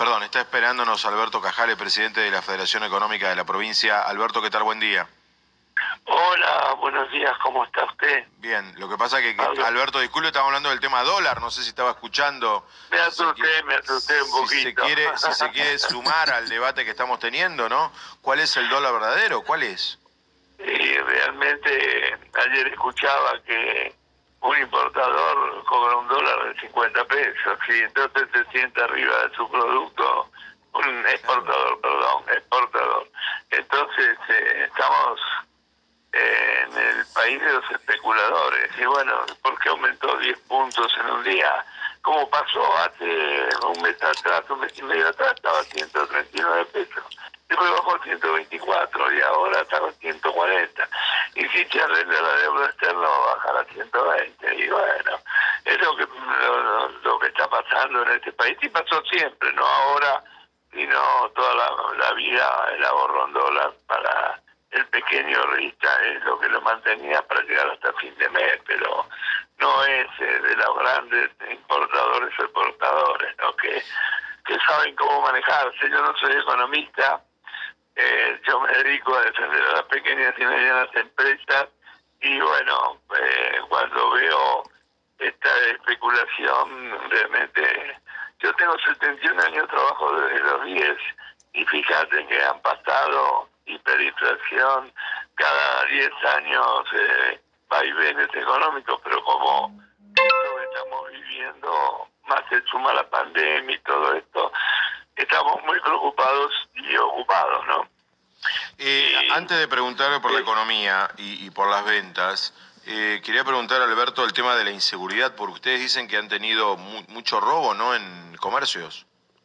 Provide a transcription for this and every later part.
Perdón, está esperándonos Alberto Cajale, presidente de la Federación Económica de la provincia. Alberto, ¿qué tal? Buen día. Hola, buenos días, ¿cómo está usted? Bien, lo que pasa es que Pablo, Alberto, disculpe, estamos hablando del tema dólar, no sé si estaba escuchando, me asusté un poquito. si se quiere sumar al debate que estamos teniendo, ¿no? ¿Cuál es el dólar verdadero? ¿Cuál es? Y realmente ayer escuchaba que un importador cobra $1 de 50 pesos, y entonces se sienta arriba de su producto, un Claro. exportador, perdón, exportador. Entonces estamos en el país de los especuladores. Y bueno, ¿por qué aumentó 10 puntos en un día? Como pasó hace un mes atrás, un mes y medio atrás, estaba a 139 pesos. Después bajó a 124 y ahora está a 140. Y si se arregla la deuda externa va a bajar a 120. Y bueno, es lo que está pasando en este país y pasó siempre, no ahora, sino toda la vida el ahorro en dólar para el pequeño rista es lo que lo mantenía para llegar hasta fin de mes, pero no es de los grandes importadores o exportadores, ¿no? Que saben cómo manejarse. Yo no soy economista, yo me dedico a defender a las pequeñas y medianas empresas y bueno, cuando veo esta especulación, realmente yo tengo 71 años de trabajo desde los 10 y fíjate que han pasado hiperinflación cada 10 años, vaivenes económicos, pero como esto que estamos viviendo, más se suma la pandemia y todo esto, estamos muy preocupados y ocupados, ¿no? Antes de preguntarle por la economía y por las ventas, quería preguntar, Alberto, el tema de la inseguridad, porque ustedes dicen que han tenido mucho robo, ¿no?, en comercios.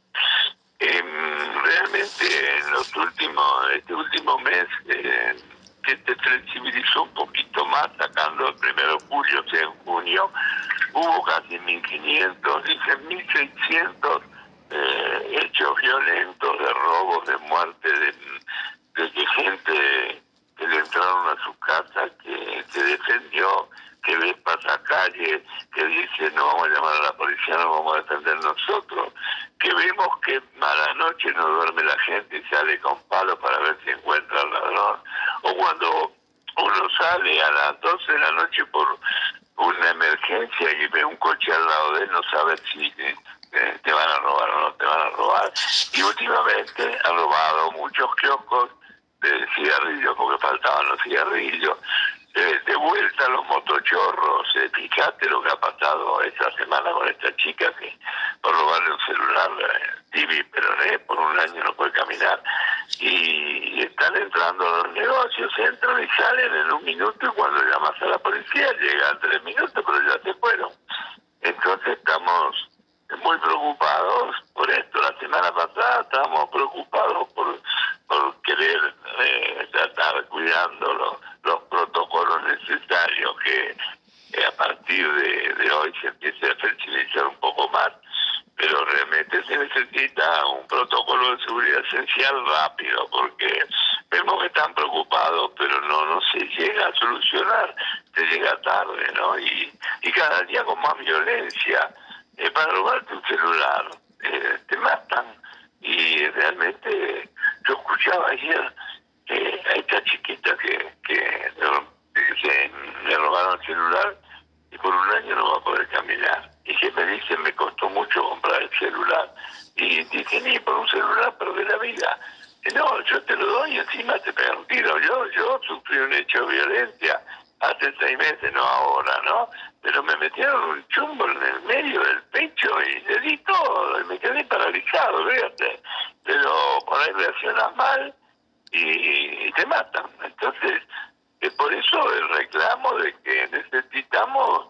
Realmente en este último mes, que se flexibilizó un poquito más, sacando el 1 de julio, o sea, en junio, hubo casi 1.500, dicen 1.600 hechos violentos de robos, de muerte, de gente que le entraron a su casa, que se defendió, que ve pasacalle, que dice no vamos a llamar a la policía, no vamos a defender nosotros, que vemos que a la noche no duerme la gente y sale con palos para ver si encuentra al ladrón, o cuando uno sale a las 12 de la noche por una emergencia y ve un coche al lado de él, no sabe si te van a robar o no te van a robar. Y últimamente han robado muchos kioscos de cigarrillos porque faltaban los cigarrillos. De vuelta los motochorros, fíjate lo que ha pasado esta semana con esta chica que por robarle un celular, TV, pero por un año no puede caminar. Y están entrando a los negocios, entran y salen en un minuto y cuando llamas a la policía llegan 3 minutos, pero ya se fueron. Entonces estamos muy preocupados por esto. La semana pasada estábamos preocupados por querer tratar cuidando los protocolos necesarios que a partir de hoy se empiece a flexibilizar un poco más, pero realmente se necesita un protocolo de seguridad esencial rápido, porque vemos que están preocupados, pero no se llega a solucionar, se llega tarde, ¿no? Y cada día con más violencia. Para robarte un celular, te matan. Y realmente yo escuchaba ayer a esta chiquita que le robaron el celular y por un año no va a poder caminar. Y que me dice, me costó mucho comprar el celular. Y dije, ni por un celular perdí la vida. No, yo te lo doy y encima te pegan un tiro. Yo sufrí un hecho de violencia hace 6 meses, no ahora, ¿no? Pero me metieron un chumbo en el medio del pecho y le di todo, y me quedé paralizado, fíjate. Pero por ahí reaccionas mal y te matan. Entonces, por eso el reclamo de que necesitamos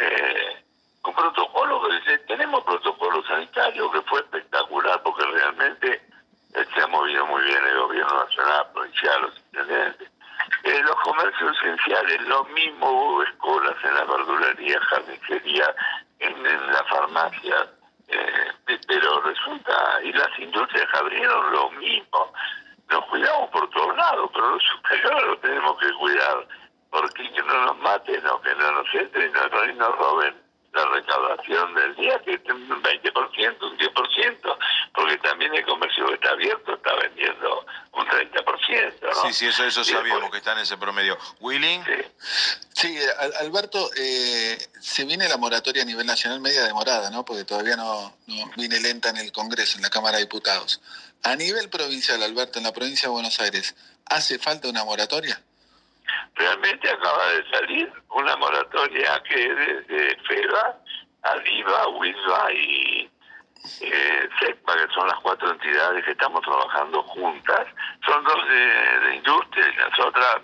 un protocolo, que dice, tenemos protocolo sanitario que fue espectacular porque realmente se ha movido muy bien el gobierno nacional, provincial, los intendentes. Los comercios esenciales, lo mismo, hubo escuelas en la verdulería, jardinería, en la farmacia, pero resulta, y las industrias abrieron lo mismo. Nos cuidamos por todos lados, pero los superiores lo tenemos que cuidar, porque que no nos maten o que no nos entren y nos roben la recaudación del día, que es un 20%, un 10%, porque también el comercio que está abierto está vendiendo un 30%, ¿no? Sí, eso sabíamos que está en ese promedio. ¿Willy? Sí, Alberto, se viene la moratoria a nivel nacional media demorada, ¿no? Porque todavía no viene lenta en el Congreso, en la Cámara de Diputados. A nivel provincial, Alberto, en la provincia de Buenos Aires, ¿hace falta una moratoria? Realmente acaba de salir una moratoria que desde FEBA, ADIVA, WISBA y SECPA, que son las 4 entidades que estamos trabajando juntas, son 2 de industria y las otras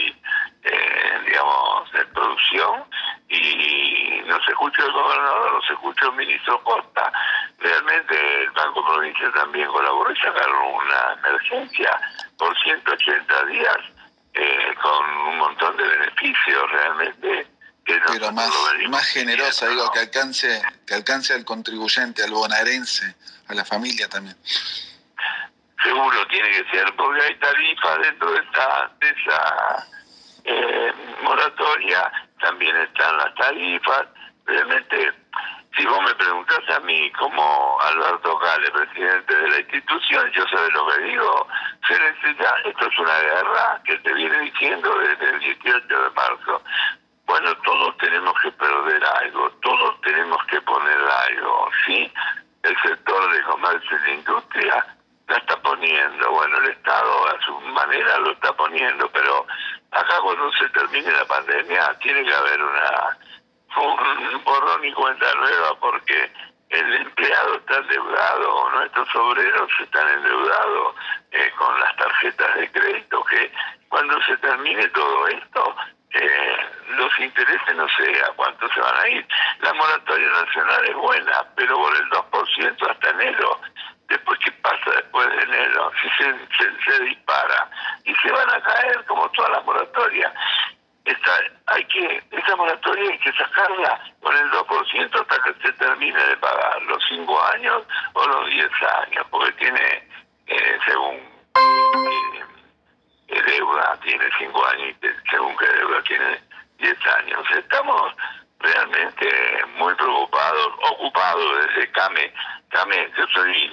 digamos, de producción, y nos escuchó el gobernador, nos escuchó el ministro Costa. Realmente el Banco Provincial también colaboró y sacaron una emergencia por 180 días con un montón de beneficios realmente. Pero más generosa, ¿no? Digo, que alcance al contribuyente, al bonaerense, a la familia también. Seguro, tiene que ser, porque hay tarifas dentro de esa moratoria, también están las tarifas. Realmente, si vos me preguntás a mí como Alberto Gale, presidente de la institución, yo sé lo que digo, esto es una guerra que te viene diciendo desde el 18 de marzo. Bueno, todos tenemos que perder algo, todos tenemos que poner algo, ¿sí? El sector de comercio y de industria la está poniendo, bueno, el Estado a su manera lo está poniendo, pero acá cuando se termine la pandemia tiene que haber un borrón y cuenta nueva, porque el empleado está endeudado, nuestros obreros están endeudados con las tarjetas de crédito, que cuando se termine todo esto, los intereses no sé a cuánto se van a ir. La moratoria nacional es buena, pero por el 2% hasta enero. Después, ¿qué pasa después de enero? Si se dispara y se van a caer como todas las moratorias. Esa moratoria hay que sacarla con el 2% hasta que se termine de pagar, los 5 años o los 10 años, porque tiene, según deuda, tiene 5 años, y según qué deuda tiene 10 años. Estamos realmente muy preocupados, ocupados desde CAME. Yo soy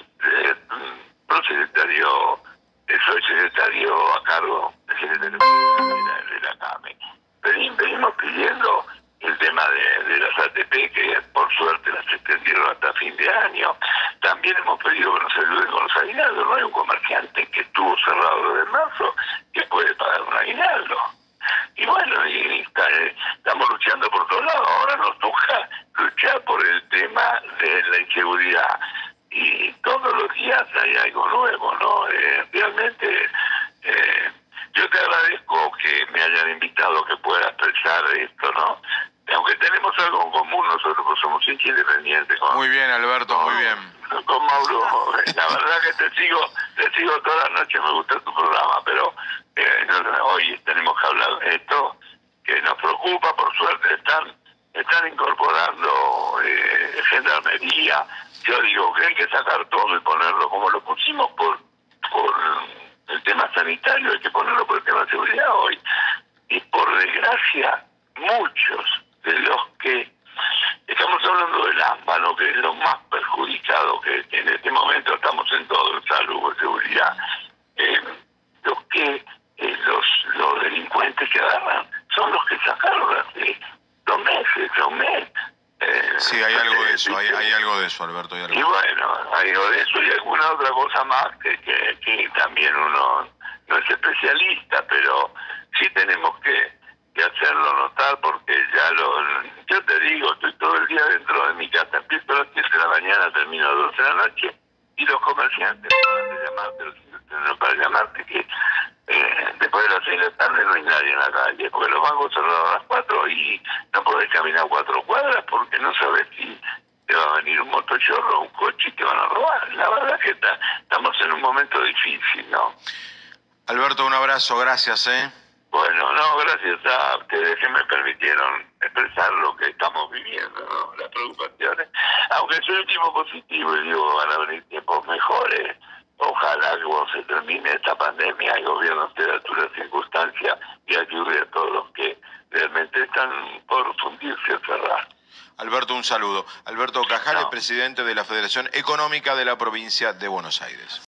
soy secretario a cargo del secretario de la CAME. Venimos pidiendo el tema de las ATP, que por suerte las extendieron hasta fin de año. También hemos pedido que nos ayuden con los aguinaldos. No hay un comerciante que estuvo cerrado desde marzo que puede pagar un aguinaldo. Y bueno, estamos luchando por todos lados. Ahora nos toca luchar por el tema de la inseguridad. Y todos los días hay algo nuevo, ¿no? Realmente yo te agradezco que me hayan invitado, que pueda expresar esto, ¿no? Aunque tenemos algo en común, nosotros somos hinchas independientes. Muy bien, Alberto, muy bien. Con Mauro, la verdad que te sigo toda la noche, me gusta tu programa, pero hoy tenemos que hablar de esto, que nos preocupa. Por suerte están incorporando gendarmería. Yo digo que hay que sacar todo y ponerlo como lo pusimos por el tema sanitario, hay que ponerlo por el tema de seguridad hoy. Y por desgracia, muchos de los que estamos hablando del AMBA, ¿no?, que es lo más perjudicado, que en este momento estamos en todo, en salud, en seguridad, los delincuentes que agarran son los que sacaron hace 2 meses, un mes. Sí, hay algo de eso, hay algo de eso, Alberto. Y bueno, hay algo de eso y alguna otra cosa más que también uno no es especialista, pero sí tenemos que hacerlo notar, porque yo te digo, estoy todo el día dentro de mi casa, empiezo a las 7 de la mañana, termino a las 12 de la noche, y los comerciantes para llamarte que después de las 6 de la tarde no hay nadie en la calle, porque los bancos cerrados a las 4 y no podés caminar 4 cuadras porque no sabes si te va a venir un motochorro o un coche y te van a robar. La verdad que estamos en un momento difícil, ¿no? Alberto, un abrazo, gracias, Bueno, no, gracias a ustedes que me permitieron expresar lo que estamos viviendo, ¿no? Las preocupaciones. Aunque soy un tipo positivo y digo, van a venir tiempos mejores. Ojalá que cuando se termine esta pandemia el gobierno esté a la altura de circunstancias y ayude a todos los que realmente están por fundirse o cerrar. Alberto, un saludo. Alberto Cajales, Chao. presidente de la Federación Económica de la Provincia de Buenos Aires.